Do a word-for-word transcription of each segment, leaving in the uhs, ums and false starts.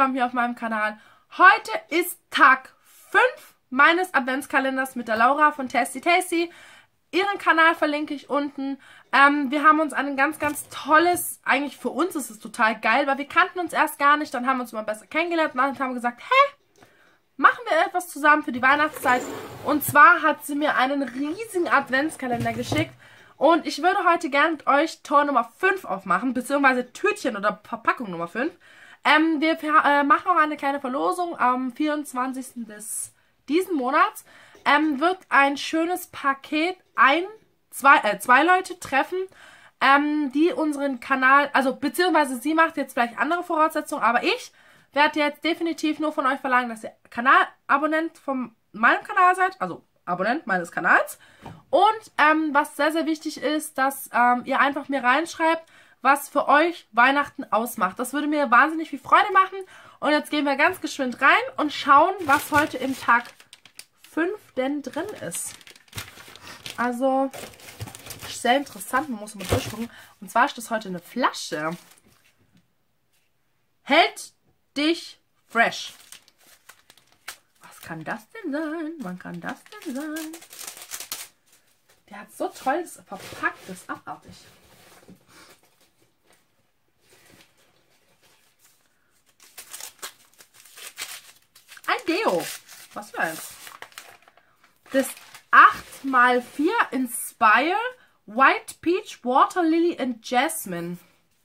willkommen hier auf meinem Kanal. Heute ist Tag fünf meines Adventskalenders mit der Laura von Tasty Tasty. Ihren Kanal verlinke ich unten. Ähm, wir haben uns ein ganz, ganz tolles, eigentlich für uns ist es total geil, weil wir kannten uns erst gar nicht, dann haben wir uns mal besser kennengelernt und dann haben wir gesagt, hä, machen wir etwas zusammen für die Weihnachtszeit. Und zwar hat sie mir einen riesigen Adventskalender geschickt. Und ich würde heute gerne mit euch Tor Nummer fünf aufmachen, beziehungsweise Türchen oder Verpackung Nummer fünf. Ähm, wir äh, machen auch eine kleine Verlosung am vierundzwanzigsten des diesen Monats. Ähm, wird ein schönes Paket ein, zwei, äh, zwei Leute treffen, ähm, die unseren Kanal, also beziehungsweise sie macht jetzt vielleicht andere Voraussetzungen, aber ich werde jetzt definitiv nur von euch verlangen, dass ihr Kanalabonnent von meinem Kanal seid, also Abonnent meines Kanals. Und ähm, was sehr, sehr wichtig ist, dass ähm, ihr einfach mir reinschreibt, was für euch Weihnachten ausmacht. Das würde mir wahnsinnig viel Freude machen. Und jetzt gehen wir ganz geschwind rein und schauen, was heute im Tag fünf denn drin ist. Also, sehr interessant, man muss mal durchgucken. Und zwar ist das heute eine Flasche. Hält dich fresh. Was kann das denn sein? Wann kann das denn sein? Der hat so tolles verpacktes, abartig. Ein Deo. Was für eins? Das acht mal vier Inspire White Peach, Water Lily and Jasmine.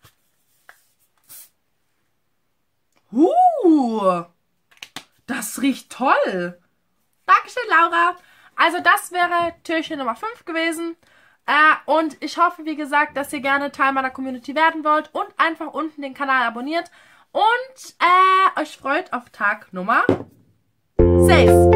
Uh, das riecht toll. Dankeschön, Laura. Also das wäre Türchen Nummer fünf gewesen. Äh, und ich hoffe, wie gesagt, dass ihr gerne Teil meiner Community werden wollt und einfach unten den Kanal abonniert und äh, euch freut auf Tag Nummer sechs.